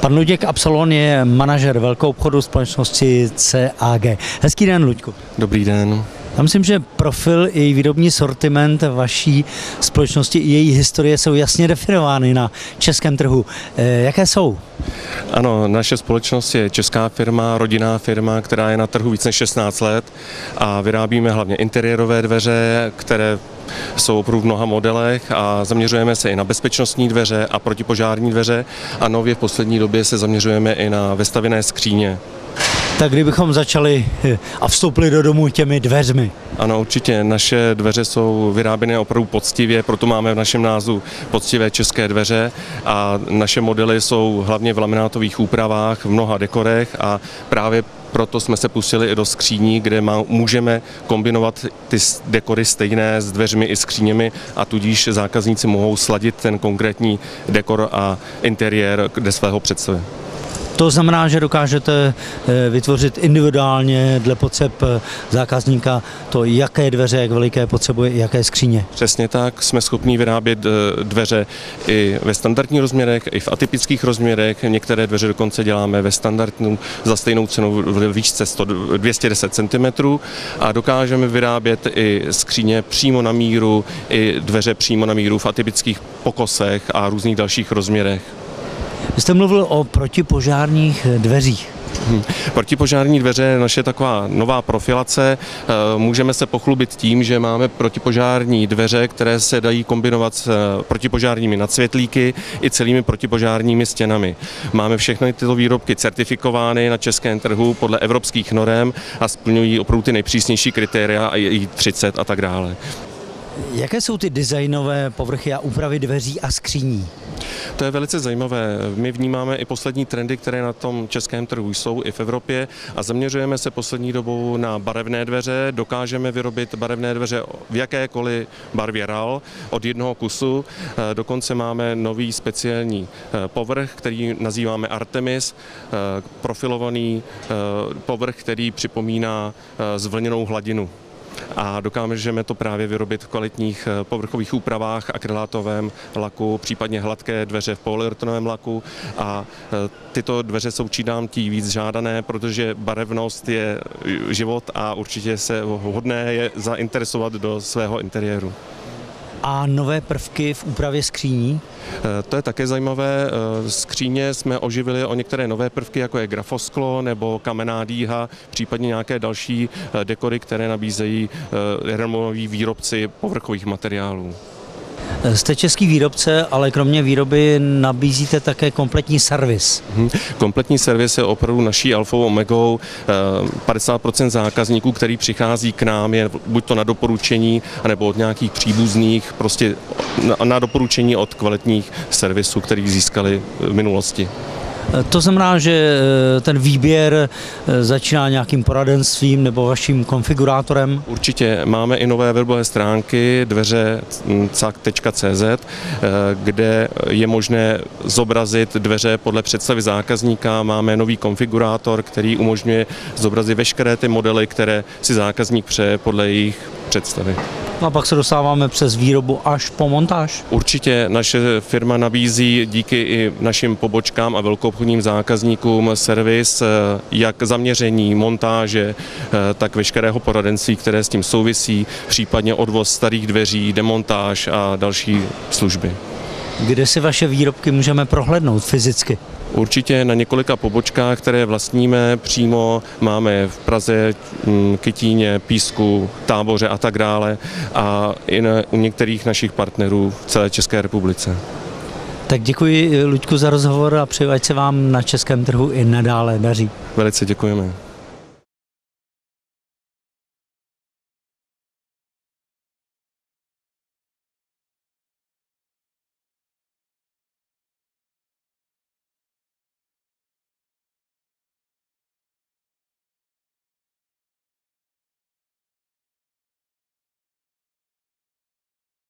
Pan Luděk Absolon je manažer velkou obchodu společnosti CAG. Hezký den, Luďku. Dobrý den. Já myslím, že profil i výrobní sortiment vaší společnosti i její historie jsou jasně definovány na českém trhu. Jaké jsou? Ano, naše společnost je česká firma, rodinná firma, která je na trhu více než 16 let a vyrábíme hlavně interiérové dveře, které jsou opravdu v mnoha modelech a zaměřujeme se i na bezpečnostní dveře a protipožární dveře a nově v poslední době se zaměřujeme i na vestavěné skříně. Tak kdybychom začali a vstoupili do domu těmi dveřmi. Ano, určitě. Naše dveře jsou vyráběné opravdu poctivě, proto máme v našem názvu poctivé české dveře a naše modely jsou hlavně v laminátových úpravách, v mnoha dekorech a právě proto jsme se pustili i do skříní, kde můžeme kombinovat ty dekory stejné s dveřmi i skříněmi a tudíž zákazníci mohou sladit ten konkrétní dekor a interiér dle svého představy. To znamená, že dokážete vytvořit individuálně dle potřeb zákazníka to, jaké dveře, jak veliké potřebuje, jaké skříně. Přesně tak, jsme schopni vyrábět dveře i ve standardních rozměrech, i v atypických rozměrech. Některé dveře dokonce děláme ve standardním za stejnou cenu v výšce 210 cm a dokážeme vyrábět i skříně přímo na míru, i dveře přímo na míru v atypických pokosech a různých dalších rozměrech. Vy jste mluvil o protipožárních dveřích. Protipožární dveře je naše taková nová profilace. Můžeme se pochlubit tím, že máme protipožární dveře, které se dají kombinovat s protipožárními nadsvětlíky i celými protipožárními stěnami. Máme všechny tyto výrobky certifikovány na českém trhu podle evropských norem a splňují opravdu ty nejpřísnější kritéria i 30 a tak dále. Jaké jsou ty designové povrchy a úpravy dveří a skříní? To je velice zajímavé. My vnímáme i poslední trendy, které na tom českém trhu jsou i v Evropě a zaměřujeme se poslední dobou na barevné dveře. Dokážeme vyrobit barevné dveře v jakékoliv barvě RAL od jednoho kusu. Dokonce máme nový speciální povrch, který nazýváme Artemis, profilovaný povrch, který připomíná zvlněnou hladinu. A dokážeme to právě vyrobit v kvalitních povrchových úpravách, akrylátovém laku, případně hladké dveře v polyuretanovém laku a tyto dveře jsou čím dál tím víc žádané, protože barevnost je život a určitě se hodné je zainteresovat do svého interiéru. A nové prvky v úpravě skříní? To je také zajímavé. Skříně jsme oživili o některé nové prvky, jako je grafosklo nebo kamenná dýha, případně nějaké další dekory, které nabízejí renomoví výrobci povrchových materiálů. Jste český výrobce, ale kromě výroby nabízíte také kompletní servis. Kompletní servis je opravdu naší alfou omegou. 50% zákazníků, který přichází k nám, je buď to na doporučení, anebo od nějakých příbuzných, prostě na doporučení od kvalitních servisů, který získali v minulosti. To znamená, že ten výběr začíná nějakým poradenstvím nebo vaším konfigurátorem? Určitě máme i nové webové stránky dveře.cag.cz, kde je možné zobrazit dveře podle představy zákazníka. Máme nový konfigurátor, který umožňuje zobrazit veškeré ty modely, které si zákazník přeje podle jejich představy. A pak se dostáváme přes výrobu až po montáž? Určitě naše firma nabízí díky i našim pobočkám a velkoobchodním zákazníkům servis jak zaměření, montáže, tak veškerého poradenství, které s tím souvisí, případně odvoz starých dveří, demontáž a další služby. Kde si vaše výrobky můžeme prohlédnout fyzicky? Určitě na několika pobočkách, které vlastníme přímo, máme v Praze, Kytíně, Písku, Táboře a tak dále a i u některých našich partnerů v celé České republice. Tak děkuji, Luďku, za rozhovor a přeji, ať se vám na českém trhu i nadále daří. Velice děkujeme.